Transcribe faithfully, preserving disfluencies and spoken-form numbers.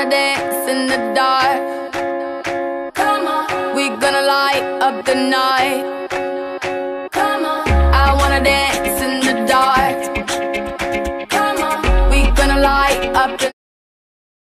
gonna dance in the dark. Come on, we gonna light up the night.